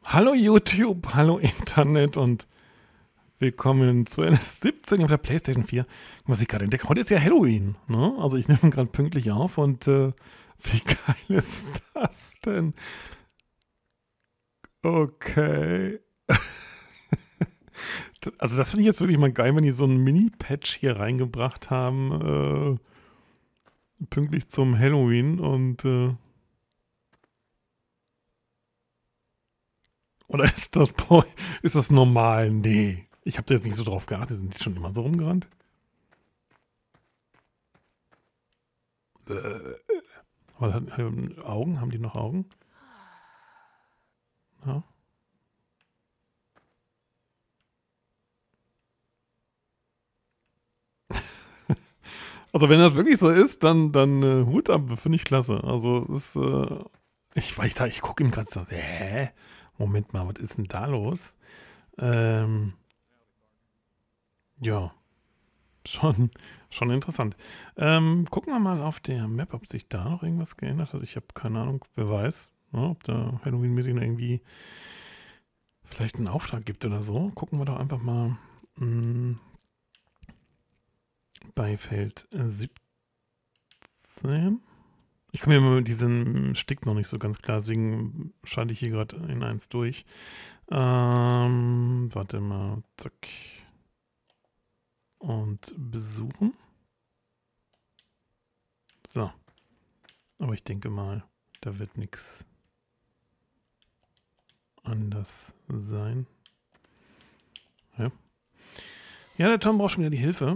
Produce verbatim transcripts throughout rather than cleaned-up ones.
Hallo YouTube, hallo Internet und willkommen zu N S siebzehn auf der PlayStation vier. Was ich gerade entdecke, heute ist ja Halloween, ne? Also ich nehme gerade pünktlich auf und äh, wie geil ist das denn? Okay. Also das finde ich jetzt wirklich mal geil, wenn die so einen Mini-Patch hier reingebracht haben, äh, pünktlich zum Halloween und äh, oder ist das, ist das normal? Nee. Ich habe da jetzt nicht so drauf geachtet. Sind die schon immer so rumgerannt? Äh, was hat, haben Augen? Haben die noch Augen? Ja. Also wenn das wirklich so ist, dann, dann äh, Hut ab, finde ich klasse. Also es ist, äh, ich weiß da, ich gucke ihm gerade so, hä? Moment mal, was ist denn da los? Ähm, ja, schon, schon interessant. Ähm, gucken wir mal auf der Map, ob sich da noch irgendwas geändert hat. Ich habe keine Ahnung, wer weiß, ne, ob da Halloween-mäßig noch irgendwie vielleicht einen Auftrag gibt oder so. Gucken wir doch einfach mal mh, bei Feld siebzehn. Ich komme mir mit diesem Stick noch nicht so ganz klar, deswegen schalte ich hier gerade in eins durch. Ähm, warte mal, zack. Und besuchen. So. Aber ich denke mal, da wird nichts anders sein. Ja. Ja, der Tom braucht schon wieder die Hilfe.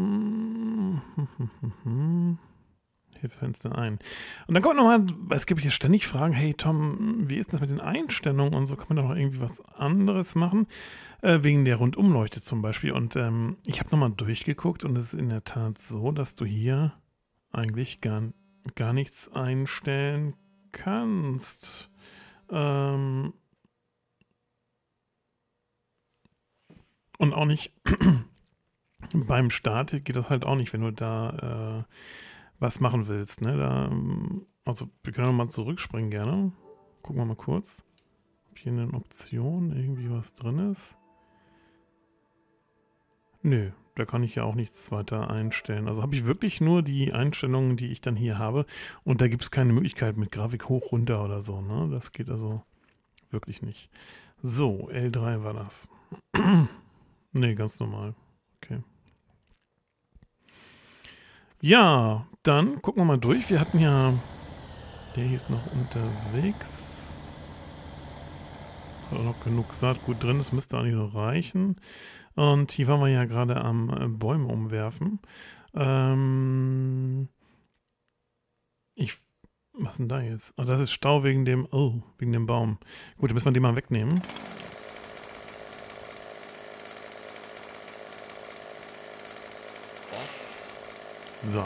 Hilfefenster ein. Und dann kommt nochmal, es gibt hier ständig Fragen, hey Tom, wie ist das mit den Einstellungen und so, kann man da noch irgendwie was anderes machen? Äh, wegen der Rundumleuchte zum Beispiel. Und ähm, ich habe nochmal durchgeguckt und es ist in der Tat so, dass du hier eigentlich gar, gar nichts einstellen kannst. Ähm, und auch nicht beim Start geht das halt auch nicht, wenn du da äh, was machen willst. Ne? Da, also wir können mal zurückspringen gerne. Gucken wir mal kurz, ob hier in den Optionen irgendwie was drin ist. Nö, da kann ich ja auch nichts weiter einstellen. Also habe ich wirklich nur die Einstellungen, die ich dann hier habe. Und da gibt es keine Möglichkeit mit Grafik hoch, runter oder so. Ne? Das geht also wirklich nicht. So, L drei war das. Ne, ganz normal. Okay. Ja, dann gucken wir mal durch. Wir hatten ja... Der hier ist noch unterwegs. Hat auch noch genug Saatgut drin. Das müsste eigentlich noch reichen. Und hier waren wir ja gerade am äh, Bäume umwerfen. Ähm... Ich... Was denn da jetzt? Oh, das ist Stau wegen dem... Oh, wegen dem Baum. Gut, dann müssen wir den mal wegnehmen. So.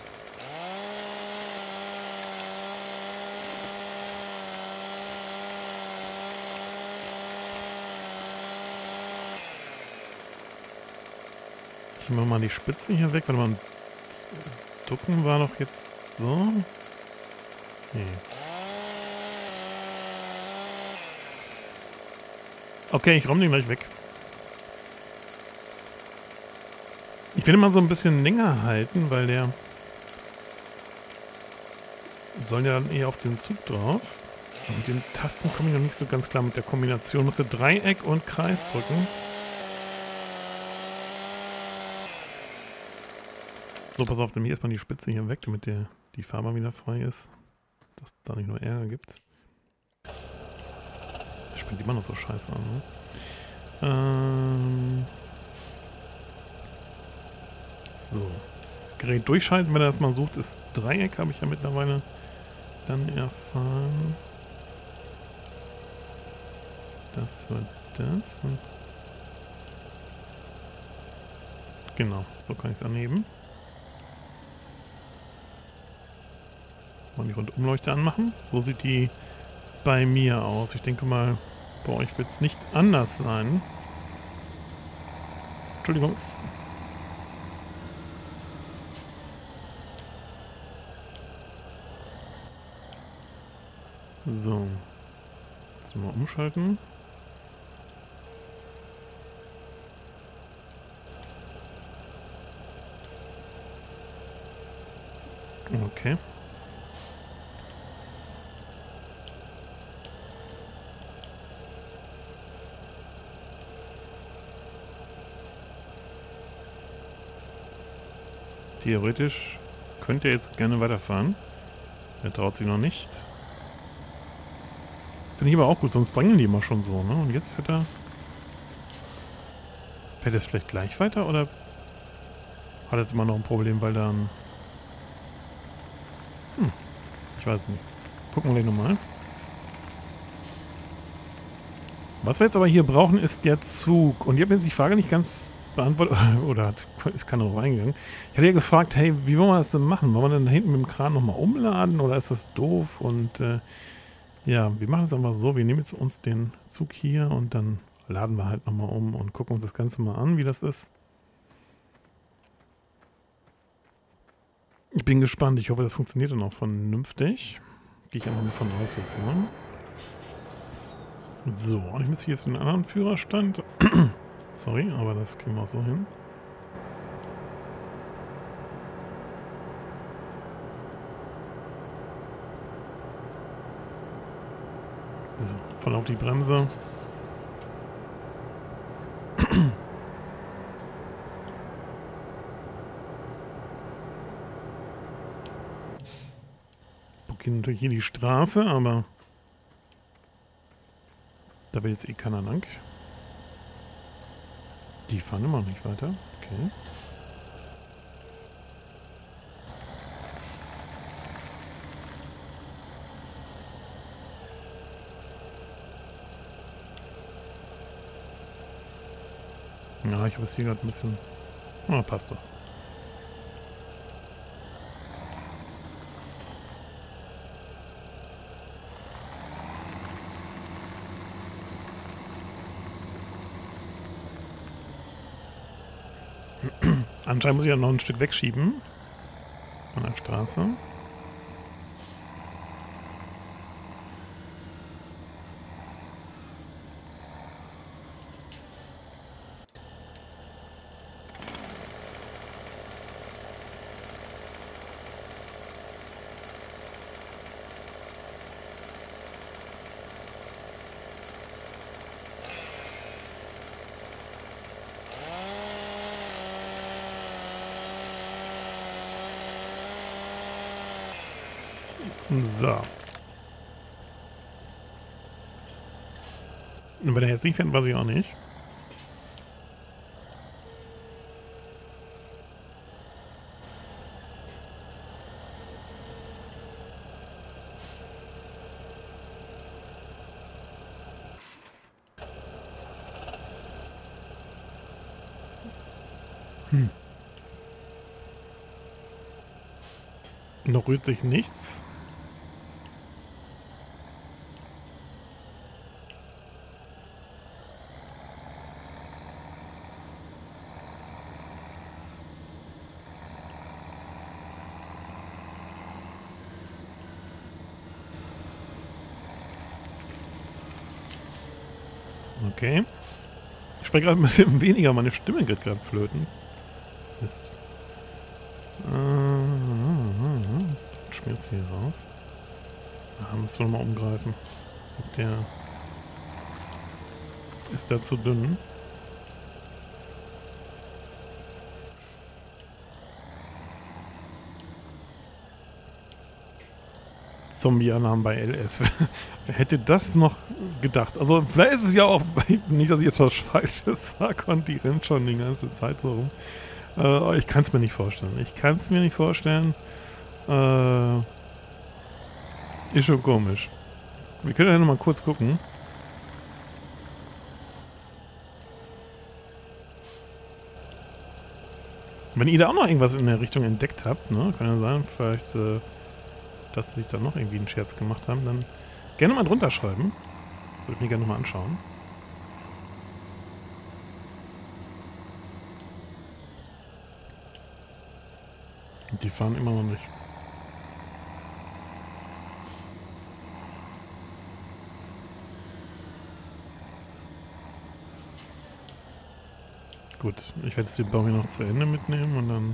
Ich mache mal die Spitzen hier weg. Warte mal. Ducken war doch jetzt so. Nee. Okay, ich räume den gleich weg. Ich will ihn mal so ein bisschen länger halten, weil der soll ja dann eher auf den Zug drauf. Und mit den Tasten komme ich noch nicht so ganz klar mit der Kombination. Musste Dreieck und Kreis drücken. So, pass auf, nämlich erstmal die Spitze hier weg, damit der, die Fahrbahn wieder frei ist. Dass da nicht nur Ärger gibt. Das springt immer noch so scheiße an, ne? Ähm... So. Gerät durchschalten, wenn er das mal sucht, ist Dreieck, habe ich ja mittlerweile dann erfahren. Das war das. Und genau, so kann ich es anheben. Mal die Rundumleuchte anmachen. So sieht die bei mir aus. Ich denke mal, bei euch wird es nicht anders sein. Entschuldigung. So. Jetzt mal umschalten. Okay. Theoretisch könnte er jetzt gerne weiterfahren. Er traut sich noch nicht. Finde ich aber auch gut, sonst drängen die immer schon so, ne? Und jetzt fährt er... Fährt er vielleicht gleich weiter oder hat er jetzt immer noch ein Problem, weil dann... Hm, ich weiß nicht. Gucken wir gleich nochmal. Was wir jetzt aber hier brauchen, ist der Zug. Und ich habe jetzt die Frage nicht ganz beantwortet, oder hat, ist keiner drauf eingegangen. Ich hatte ja gefragt, hey, wie wollen wir das denn machen? Wollen wir dann da hinten mit dem Kran nochmal umladen oder ist das doof? Und äh, ja, wir machen es einfach so, wir nehmen jetzt uns den Zug hier und dann laden wir halt nochmal um und gucken uns das Ganze mal an, wie das ist. Ich bin gespannt, ich hoffe, das funktioniert dann auch vernünftig. Gehe ich einfach mal von aus jetzt, ne? So, und ich muss hier jetzt den anderen Führerstand. Sorry, aber das kriegen wir auch so hin. So, voll auf die Bremse. Blockieren natürlich hier die Straße, aber da will jetzt eh keiner lang. Die fahren immer noch nicht weiter. Okay. Ja, ich habe es hier gerade ein bisschen... Ah, passt doch. Anscheinend muss ich ja noch ein Stück wegschieben. Von der Straße. So. Und wenn er jetzt nicht fährt, weiß ich auch nicht. Hm. Noch rührt sich nichts. Okay. Ich spreche gerade ein bisschen weniger, meine Stimme geht gerade flöten. Mist. Äh, schmiert's hier raus. Ah, müssen wir nochmal umgreifen. Der ist da zu dünn. Zombie-Alarm bei L S. Wer hätte das noch gedacht? Also vielleicht ist es ja auch, nicht, dass ich jetzt was Falsches sage und die rennt schon die ganze Zeit so rum. Äh, aber ich kann es mir nicht vorstellen. Ich kann es mir nicht vorstellen. Äh, ist schon komisch. Wir können ja noch mal kurz gucken. Wenn ihr da auch noch irgendwas in der Richtung entdeckt habt, ne, kann ja sein, vielleicht... Äh, dass sie sich da noch irgendwie einen Scherz gemacht haben, dann gerne mal drunter schreiben. Würde ich mir gerne nochmal anschauen. Und die fahren immer noch nicht. Gut, ich werde jetzt den Baum hier noch zu Ende mitnehmen und dann...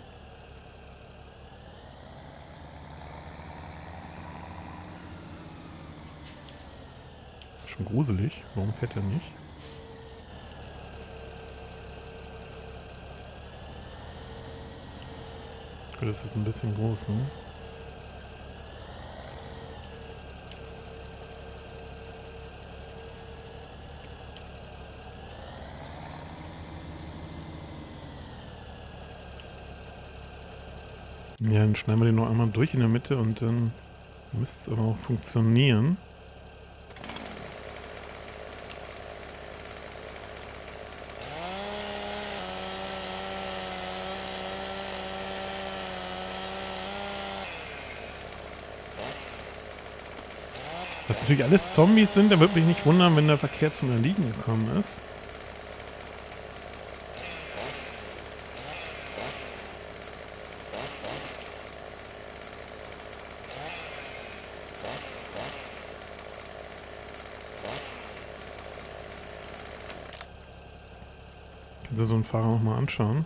Schon gruselig. Warum fährt er nicht? Gut, das ist ein bisschen groß, ne? Ja, dann schneiden wir den noch einmal durch in der Mitte und dann müsste es aber auch funktionieren. Was natürlich alles Zombies sind, da würde mich nicht wundern, wenn der Verkehr zum Erliegen gekommen ist. Kannst du so einen Fahrer nochmal anschauen?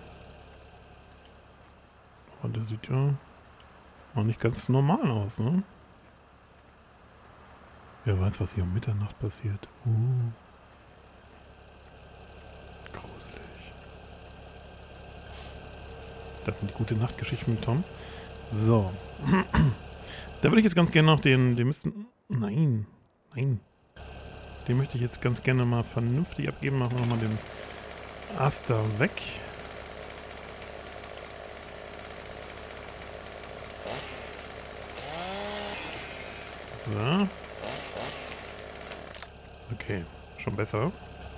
Aber der sieht ja auch nicht ganz normal aus, ne? Wer weiß, was hier um Mitternacht passiert. Uh. Gruselig. Das sind die gute Nachtgeschichten mit Tom. So. Da würde ich jetzt ganz gerne noch den, den müssten... Nein. Nein. Den möchte ich jetzt ganz gerne mal vernünftig abgeben. Machen wir nochmal den Ast da weg. So. Okay, schon besser.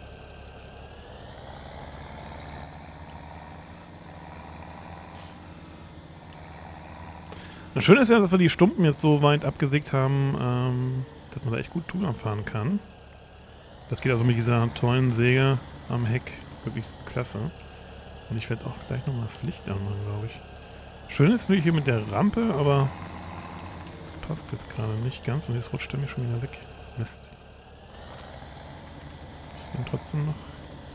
Das Schöne ist ja, dass wir die Stumpen jetzt so weit abgesägt haben, ähm, dass man da echt gut drüber fahren kann. Das geht also mit dieser tollen Säge am Heck wirklich klasse. Und ich werde auch gleich nochmal das Licht anmachen, glaube ich. Schön ist natürlich hier mit der Rampe, aber das passt jetzt gerade nicht ganz und jetzt rutscht er mir schon wieder weg. Mist. Ich nehme trotzdem noch.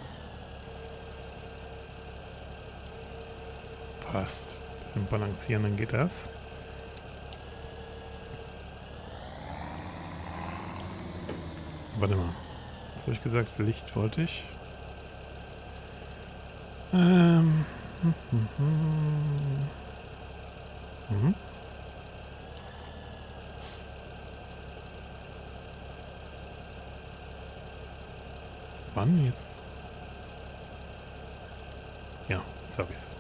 Passt. Ein bisschen balancieren, dann geht das. Warte mal. Was habe ich gesagt? Licht wollte ich. Ähm. Hm, hm, hm. Mhm. Wann jetzt? Ja, jetzt habe ich's.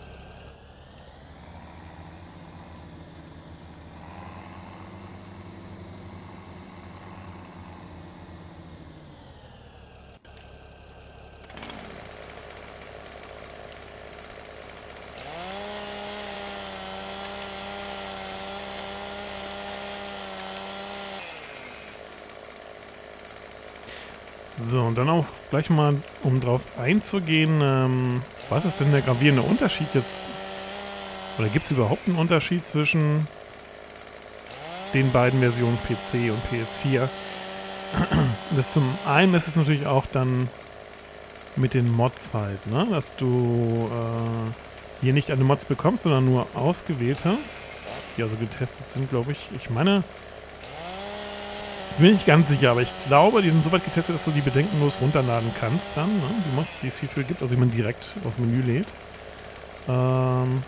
So, und dann auch gleich mal, um drauf einzugehen, ähm, was ist denn der gravierende Unterschied jetzt? Oder gibt es überhaupt einen Unterschied zwischen den beiden Versionen P C und P S vier? Das zum einen ist es natürlich auch dann mit den Mods halt, ne? Dass du äh, hier nicht alle Mods bekommst, sondern nur ausgewählte, die also getestet sind, glaube ich. Ich meine... Bin ich ganz sicher, aber ich glaube, die sind so weit getestet, dass du die bedenkenlos runterladen kannst dann, ne? Die Mods, die es hierfür gibt, also die man direkt aus dem Menü lädt. Ähm,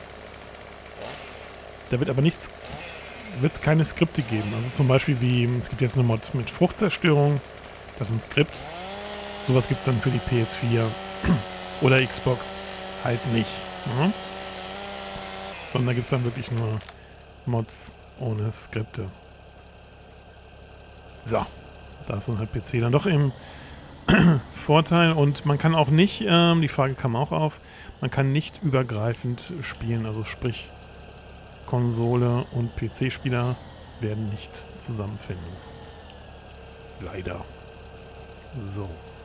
da wird aber nichts, wird es keine Skripte geben. Also zum Beispiel wie, es gibt jetzt eine Mod mit Fruchtzerstörung, das ist ein Skript. Sowas gibt es dann für die P S vier oder Xbox halt nicht. Ne? Sondern da gibt es dann wirklich nur Mods ohne Skripte. So, da ist dann halt P C dann doch im Vorteil und man kann auch nicht, ähm, die Frage kam auch auf, man kann nicht übergreifend spielen, also sprich Konsole und P C-Spieler werden nicht zusammenfinden. Leider. So.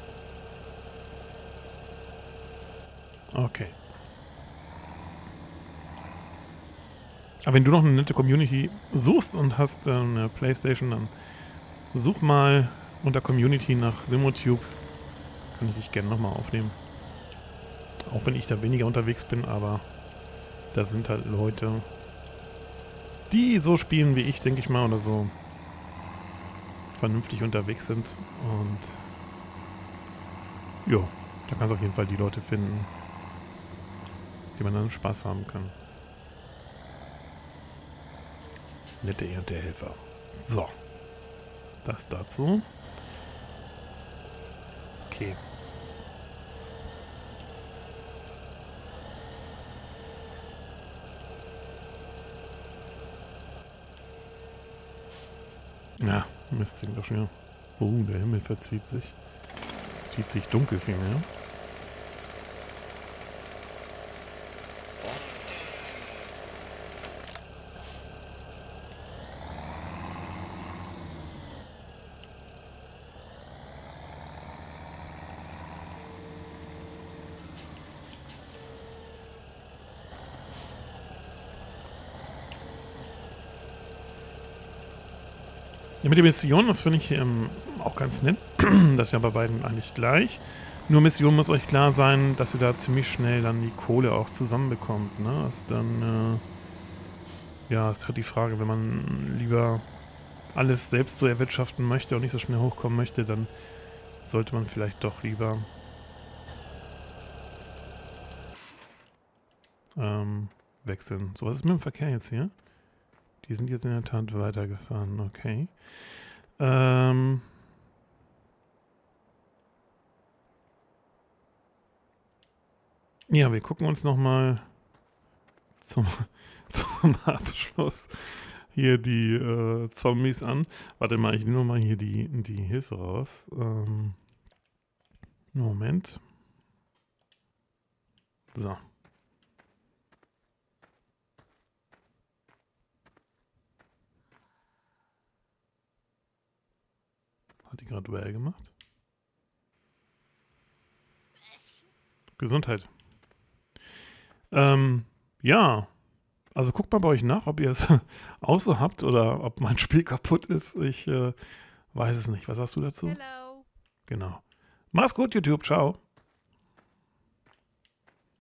Okay. Aber wenn du noch eine nette Community suchst und hast äh, eine PlayStation, dann such mal unter Community nach Simotube. Kann ich dich gerne nochmal aufnehmen. Auch wenn ich da weniger unterwegs bin, aber da sind halt Leute, die so spielen wie ich, denke ich mal, oder so vernünftig unterwegs sind. Und jo, da kannst du auf jeden Fall die Leute finden, die man dann Spaß haben kann. Nette E und der Helfer. So. Das dazu. Okay. Ja, Mist, doch schon wieder. Oh, der Himmel verzieht sich. Zieht sich dunkel vielmehr. Ja, mit den Missionen, das finde ich ähm, auch ganz nett. Das ist ja bei beiden eigentlich gleich. Nur Mission muss euch klar sein, dass ihr da ziemlich schnell dann die Kohle auch zusammenbekommt. Ne? Das ist dann, äh, ja, ist halt die Frage, wenn man lieber alles selbst so erwirtschaften möchte und nicht so schnell hochkommen möchte, dann sollte man vielleicht doch lieber ähm, wechseln. So, was ist mit dem Verkehr jetzt hier? Die sind jetzt in der Tat weitergefahren, okay. Ähm ja, wir gucken uns nochmal zum, zum Abschluss hier die äh, Zombies an. Warte mal, ich nehme mal hier die, die Hilfe raus. Ähm Moment. So. Hat die gerade well gemacht? Gesundheit. Ähm, ja. Also guckt mal bei euch nach, ob ihr es auch so habt oder ob mein Spiel kaputt ist. Ich äh, weiß es nicht. Was sagst du dazu? Hello. Genau. Mach's gut, YouTube. Ciao.